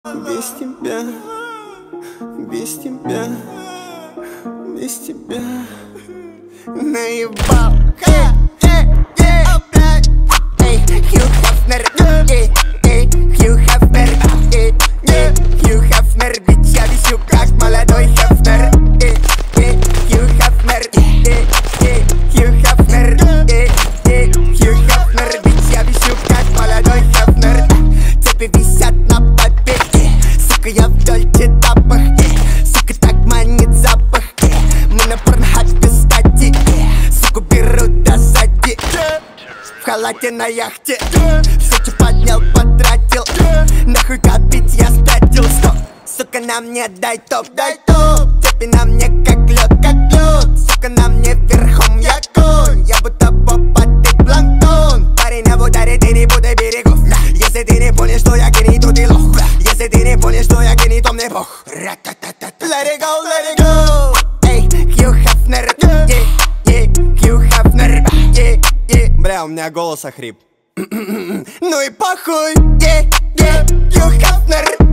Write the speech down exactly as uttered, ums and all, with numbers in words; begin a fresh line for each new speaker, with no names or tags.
Без тебя, без тебя, без тебя наебал. Эй, эй, эй, опять. Эй, Хью Хафнер, эй, эй, Хью Хафнер, эй, эй, Хью Хафнер, ведь я висю как молодой Хафнер. Эй, эй, Хью Хафнер, эй, эй, Хью Хафнер, эй, эй, Хью Хафнер, ведь я висю как молодой Хафнер. Цепи висят на побеге, сука, я в дольче тапах, сука, так манит запах. Мы на порнхабе стати, суку берут до сзади. В халате на яхте, Сочи поднял, потратил. Нахуй копить я спятил. Стоп, сука, на мне дай топ, дай топ. Цепи на мне как лед, как лед. Сука, на мне верхом я конь. Я будто попа, ты планктон. Парень, а в ударе ты не буду берегов. Если ты не понял, что я гений, то ты лох. Если ты не понял, что я гений, то мне бог. Let it go, let it go. Эй, Хью Хафнер, ей, ей, Хью Хафнер, ей, ей. Бля, у меня голос охрип. Ну и похуй, ей, ей, Хью Хафнер.